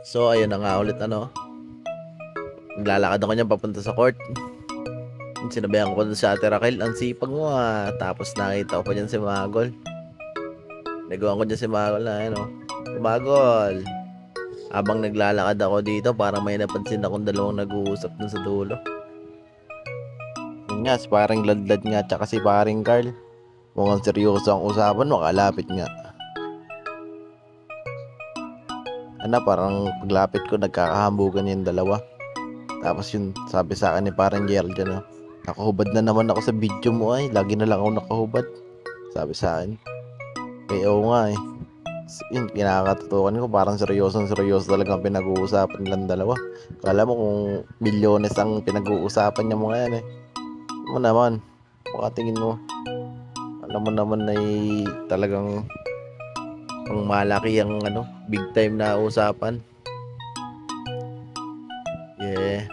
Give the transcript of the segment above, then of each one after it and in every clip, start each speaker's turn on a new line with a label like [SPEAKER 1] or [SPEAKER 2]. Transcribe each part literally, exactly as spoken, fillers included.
[SPEAKER 1] So, ayun na nga ulit ano. Naglalakad ako niyan papunta sa court. Sinabihan ko dun sa Ate Raquel, ang sipag mo ah. Tapos nakita ko pa dyan si Magol. Nagawa ko dyan si Magol na ano. Magol. Habang naglalakad ako dito, parang may napansin akong dalawang nag-uusap dun sa dulo. Yun nga, si paring Ladlad nga, tsaka si paring Carl. Mukhang seryoso ang usapan, makalapit nga. Ano, parang paglapit ko, nagkakahambugan yung dalawa. Tapos yun, sabi sa akin ni parang Gerald dyan, no? Nakahubad na naman ako sa video mo ay. Lagi na lang ako nakahubad. Sabi sa akin. Kaya oo nga eh. Yun, kinakatutukan ko. Parang seryosong seryoso talagang pinag-uusapan nilang dalawa. Kala mo kung milyones ang pinag-uusapan niya mga yan eh. Mo naman. Makatingin mo. Alam mo naman ay talagang pang malaki ang ano, big time na usapan. Yeah.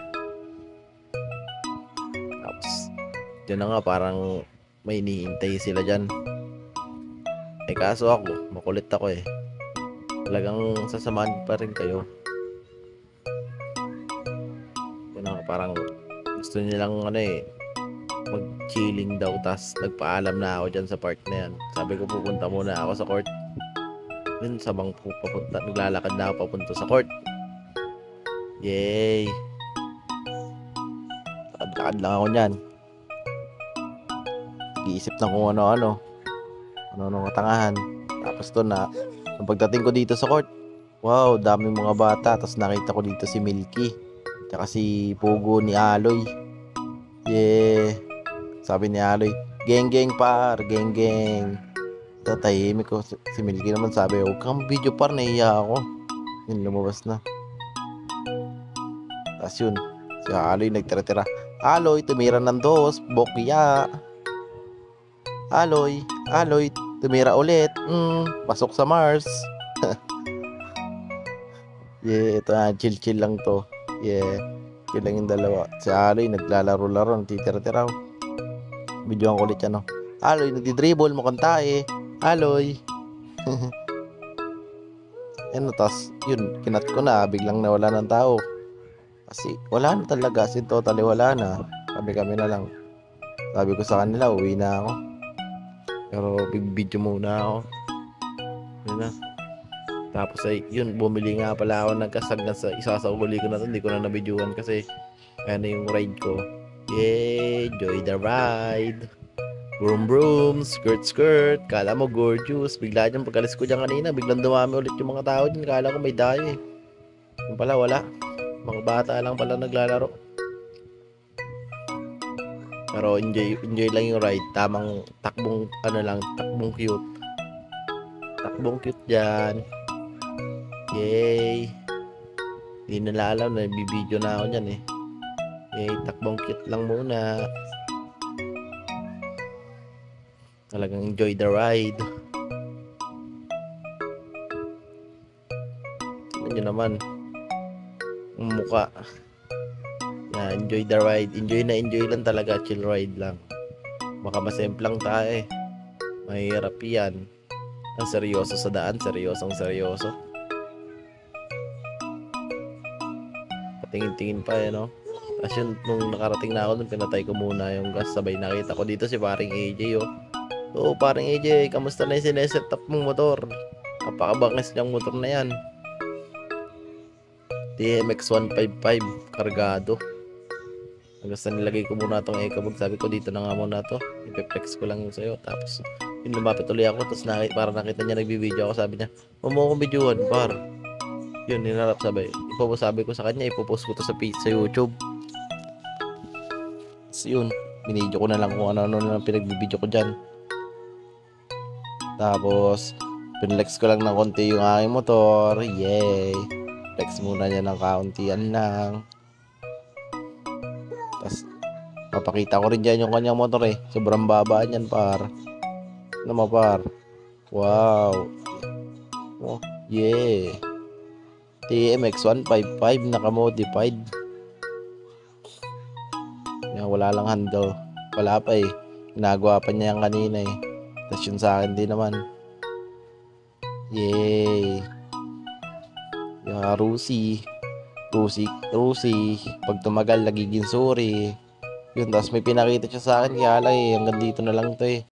[SPEAKER 1] Tapos, dyan na nga parang may hinihintay sila dyan. Eh kaso ako, makulit ako eh. Talagang sasamahan pa rin kayo. Dyan na nga parang gusto nilang ano eh, mag-chilling daw. Tas nagpaalam na ako dyan sa part na yan. Sabi ko pupunta muna ako sa court. Yun, sabang papunta, naglalakad na ako papunta sa court. Yay! Lakad-lakad lang ako nyan. Iisip na kung ano-ano. Ano-ano katangahan. Tapos to na, nung pagdating ko dito sa court, wow, daming mga bata. Tapos nakita ko dito si Milky. Tsaka si Pugo ni Aloy. Yeah! Sabi ni Aloy, geng-geng par, geng-geng. Tatahimik ko. Si Milky naman sabi, huwag kang video par, nahiya ako. Yun, lumabas na. Tapos yun, si Aloy nagtira-tira. Aloy, tumira ng dos, bokya. Aloy, Aloy, tumira ulit. Mm, pasok sa Mars. Yeah, ito na, chill-chill lang to. Yeah, chill lang yung dalawa. Si Aloy, naglalaro-laro, nagtitira-tira. Video ang kulit yan, no? Aloy, nagdi-dribble, mukhang tae. Aloy. Ano, tas, yun, kinat ko na, biglang nawala ng tao. Kasi wala na talaga, as in totally wala na. Sabi kami na lang. Sabi ko sa kanila, uwi na ako. Pero big video muna ako. Yun na. Tapos ay, yun, bumili nga pala ako ng kasag na sa isa sa uli ko na to. Hindi ko na nabidyoan kasi ano yung ride ko. Yay! Enjoy the ride! Broom broom, skirt skirt. Kala mo gorgeous. Bigla dyan, pagkalis ko dyan kanina, biglang dumami ulit yung mga tao dyan. Kala ko may dayo eh. Yung pala wala. Mga bata lang pala naglalaro. Pero enjoy, enjoy lang yung ride. Tamang takbong, ano lang, takbong cute. Takbong cute dyan. Yay! Hindi nila alam na bibidyo na ako dyan eh. Yay, takbong cute lang muna. Talagang enjoy the ride. Tignan nyo naman ang muka. Yeah, enjoy the ride. Enjoy na enjoy lang talaga. Chill ride lang. Baka masemplang tayo eh. Mahirap yan. Ang seryoso sa daan. Seryosong seryoso. Patingin-tingin pa eh, no? Tapos yun, nung nakarating na ako dun, pinatay ko muna yung gas. Sabay nakita ko dito si paring A J, oh. Oo, paring A J, kamusta na yung sineset up mong motor? Napakabangis niyang motor na yan. T M X one fifty-five, kargado. Hanggang sa nilagay ko muna itong EcoBag. Sabi ko dito na nga muna to. Ipeplex ko lang yung sa'yo. Tapos, yun, lumapit ulit ako. Tapos nakita, para nakita niya nagbibideo ako. Sabi niya, huwag mo akong videoan, par. Yun, ninarap sabi. Ipopost sabi ko sa kanya, ipopost ko to sa, sa YouTube. Tapos yun, binidyo ko na lang kung ano-ano na pinagbibideo ko dyan. Tapos, pinlex ko lang ng konti yung aking motor. Yay! Flex muna niya ng kauntian lang. Tapos, papakita ko rin dyan yung kanyang motor eh. Sobrang baba niyan, par. Ano mo, par? Wow! Oh, yeah! T M X one fifty-five, naka-modified. Yan, wala lang handle. Wala pa eh. Ginagawa pa niya yan kanina eh. Tapos yun sa akin din naman. Yay! yung ah, Rusi, Rusi, Rusi, pag tumagal nagiging sorry. Yun, tapos may pinakita siya sa akin, kaya lang eh, hanggang dito na lang to eh.